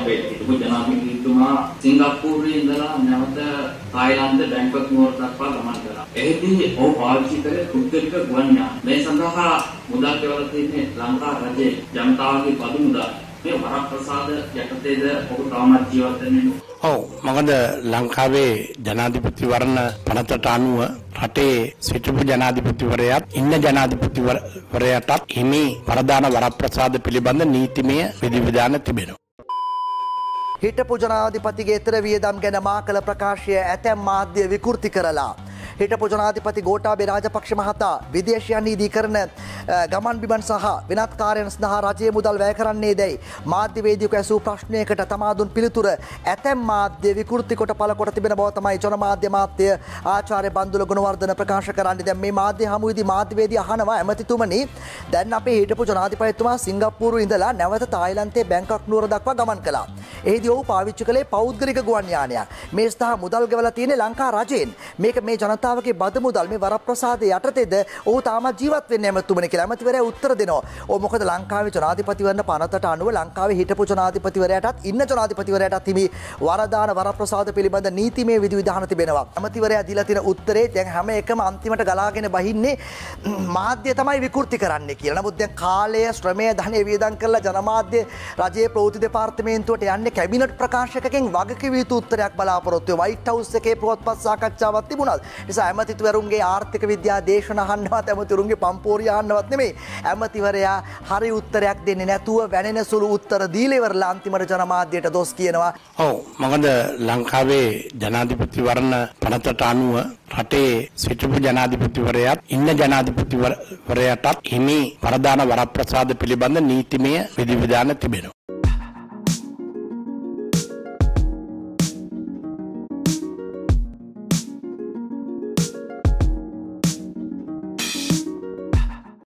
අපේ හිටපු ජනාධිපතිතුමා සිංගප්පූරුවේ ඉඳලා නැවත තායිලන්ත බැංකුවක් නුවර දක්වා ගමන් කළා. එහිදී ඔහු පාවිච්චි කළේ පුද්ගලික ගුවන් යාන. මේ සඳහා මුදල් ගෙවලා තියෙන්නේ ලංකා රජයේ ජනතාවගේ බදු මුදල්. මේ වරප්‍රසාද යටතේද ඔහු තාමත් ජීවත් වෙන්නේ. ඔව් මොකද ලංකාවේ ජනාධිපතිවරණ පනතට අනුව රටේ සිටපු ජනාධිපතිවරයාත් ඉන්න ජනාධිපතිවරයාටත් හිමි වරදාන වරප්‍රසාද පිළිබඳ නීතිමය විධිවිධාන තිබෙනවා. හිටපු ජනාධිපතිගේ ඊතර වියදම් ගැන මා කළ ප්‍රකාශය ඇතැම් මාධ්‍ය විකෘති කරලා හිටපු ජනාධිපති ගෝඨාභය රාජපක්ෂ මහතා විදේශයන්හිදී කරන ගමන් බිමන් සහ වෙනත් කාර්යයන් සඳහා රජයේ මුදල් වැය කරන්නේ දැයි මාධ්‍යවේදියෙකු ඇසූ ප්‍රශ්නයකට තමා දුන් පිළිතුර ඇතැම් මාධ්‍ය විකෘති කොට පළ කොට තිබෙන බව තමයි ජනමාධ්‍ය මාත්‍ය ආචාර්ය බන්දුල ගුණවර්ධන ප්‍රකාශ කරන්නේ. දැන් මේ මාධ්‍ය හමුවේදී මාධ්‍යවේදී අහනවා ඇමතිතුමනි දැන් අපේ හිටපු ජනාධිපතිතුමා සිංගප්පූරුවේ ඉඳලා නැවත තායිලන්තයේ බැංකොක් නුවර දක්වා ගමන් කළා. එහිදී ඔහු පාවිච්චි කළේ පෞද්ගලික ගුවන් යානයක්. මේ සඳහා මුදල් ගෙවලා තියෙන්නේ ලංකා රජයෙන්. මේක මේ ජනතාවගේ බද මුදල් මේ වරප්‍රසාදයේ යටතේද ඔහු තාමත් ජීවත් වෙන්නේ ඇමතුමනි කියලා ඇමතිවරයා උත්තර දෙනවා. ඔව් මොකද ලංකාවේ ජනාධිපතිවරණ පනතට අනුව ලංකාවේ හිටපු ජනාධිපතිවරයාටත් ඉන්න ජනාධිපතිවරයාටත් හිමි වරදාන වරප්‍රසාද පිළිබඳ නීතිමය විධිවිධාන තිබෙනවා. ඇමතිවරයා දීලා තියෙන උත්තරේ දැන් හැම එකම අන්තිමට ගලාගෙන බහින්නේ මාධ්‍ය තමයි විකෘති කරන්නේ කියලා. නමුත් දැන් කාලය ශ්‍රමය ධනය වියදම් කරලා ජනමාධ්‍ය රජයේ ප්‍රවෘත්ති දෙපාර්තමේන්තුවට යන්නේ කැබිනට් ප්‍රකාශකගෙන් වගකිව යුතු උත්තරයක් බලාපොරොත්තු වෙනවා. වයිට් හවුස් එකේ පුවත්පත් සාකච්ඡාවක් තිබුණා. නිසා ඇමතිවරුන්ගේ ආර්ථික විද්‍යා දේශන අහන්නවත් ඇමතිවරුන්ගේ පම්පෝරිය අහන්නවත් නෙමෙයි. ඇමතිවරයා හරි උත්තරයක් දෙන්නේ නැතුව වැනෙන සුළු උත්තර දීලා ඉවරලා අන්තිමට ජනමාධ්‍යයට දොස් කියනවා. ඔව් මොකද ලංකාවේ ජනාධිපතිවරණ පනතට අනුව රටේ සිටපු ජනාධිපතිවරයාත් ඉන්න ජනාධිපතිවරයාටත් හිමි වරදාන වරප්‍රසාද පිළිබඳ නීතිමය විධිවිධාන තිබෙනවා.